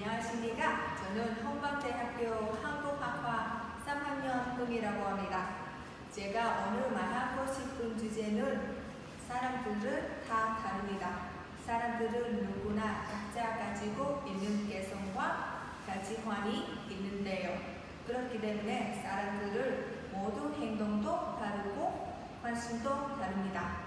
안녕하십니까. 저는 헌방대학교 한국학과 3학년금이라고 합니다. 제가 오늘 말하고 싶은 주제는 사람들은 다 다릅니다. 사람들은 누구나 각자 가지고 있는 개성과 가치관이 있는데요. 그렇기 때문에 사람들은 모두 행동도 다르고 관심도 다릅니다.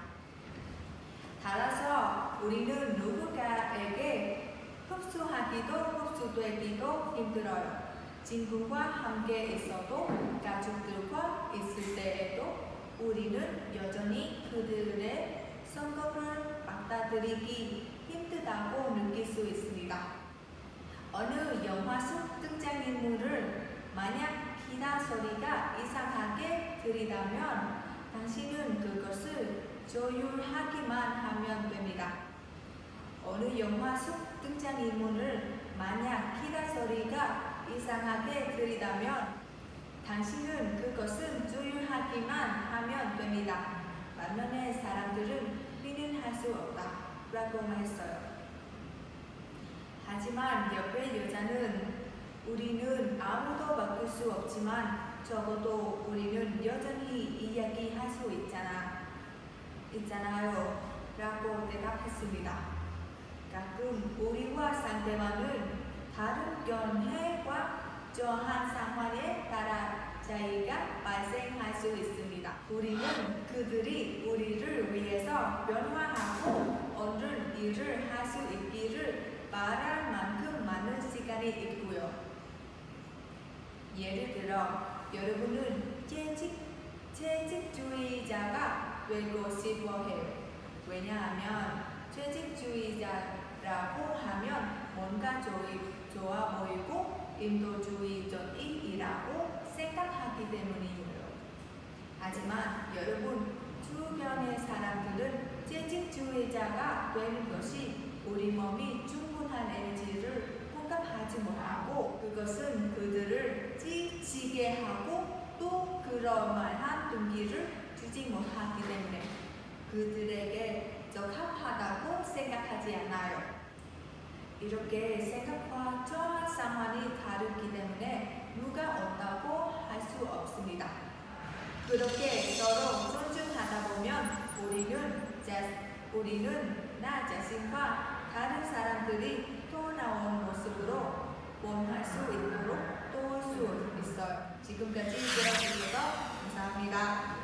따라서 우리는 누군가에게 흡수하기도 흡수되기도 힘들어요. 친구와 함께 있어도 가족들과 있을 때에도 우리는 여전히 그들의 성격을 받아들이기 힘들다고 느낄 수 있습니다. 어느 영화 속 등장인물을 만약 기타 소리가 이상하게 들리다면 당신은 그것을 조율하기만 하면 됩니다. 어느 영화 속 등장인물을 만약 기타 소리가 이상하게 들리다면 당신은 그것은 조율하기만 하면 됩니다. 반면에 사람들은 우리는 할 수 없다 라고 말했어요. 하지만 옆의 여자는 우리는 아무도 바꿀 수 없지만 적어도 우리는 여전히 이야기할 수 있잖아요 라고 대답했습니다. 가끔 우리와 상대방은 다른 연애와 저한 상황에 따라 차이가 발생할 수 있습니다. 우리는 그들이 우리를 위해서 변화하고 옳은 일을 할 수 있기를 바랄 만큼 많은 시간이 있고요. 예를 들어 여러분은 채찍주의자가 되고 싶어 해요. 왜냐하면 채찍주의자라고 하면 뭔가 좋아 보이고 인도주의적이라고 생각하기 때문이에요. 하지만 여러분 주변의 사람들은 채찍주의자가 되는 것이 우리 몸이 충분한 에너지를 공급하지 못하고 그것은 그들을 지치게 하고 또 그럴만한 동기를 주지 못하기 때문에 그들에게 적합하다고 생각하지 않아요. 이렇게 생각과 처한 상황이 다르기 때문에 누가 어떻다고 할 수 없습니다. 그렇게 서로 존중하다 보면 우리는 나 자신과 다른 사람들이 또 나온 모습으로 원할 수 있도록 도울 수 있어요. 지금까지 들어주셔서 감사합니다.